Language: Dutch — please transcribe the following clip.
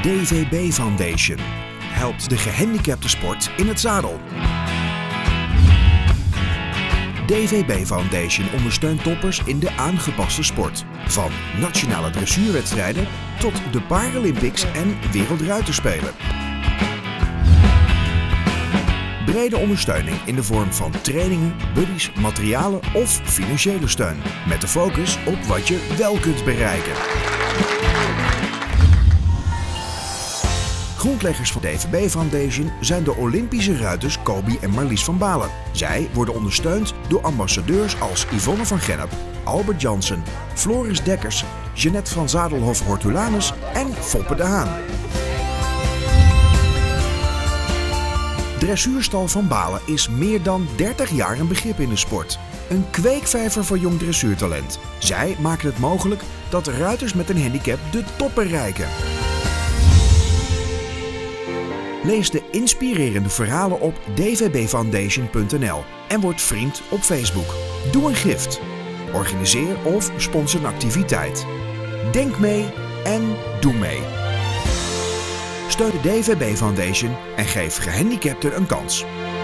DVB Foundation helpt de gehandicapte sport in het zadel. DVB Foundation ondersteunt toppers in de aangepaste sport. Van nationale dressuurwedstrijden tot de Paralympics en Wereldruiterspelen. Brede ondersteuning in de vorm van trainingen, buddies, materialen of financiële steun. Met de focus op wat je wel kunt bereiken. Grondleggers van DVB Foundation zijn de Olympische ruiters Kobi en Marlies van Balen. Zij worden ondersteund door ambassadeurs als Yvonne van Gennep, Albert Jansen, Floris Dekkers, Jeanette van Zadelhoff-Hortulanus en Foppe de Haan. Dressuurstal Van Balen is meer dan 30 jaar een begrip in de sport. Een kweekvijver voor jong dressuurtalent. Zij maken het mogelijk dat ruiters met een handicap de top bereiken. Lees de inspirerende verhalen op dvbfoundation.nl en word vriend op Facebook. Doe een gift. Organiseer of sponsor een activiteit. Denk mee en doe mee. Steun de DVB Foundation en geef gehandicapten een kans.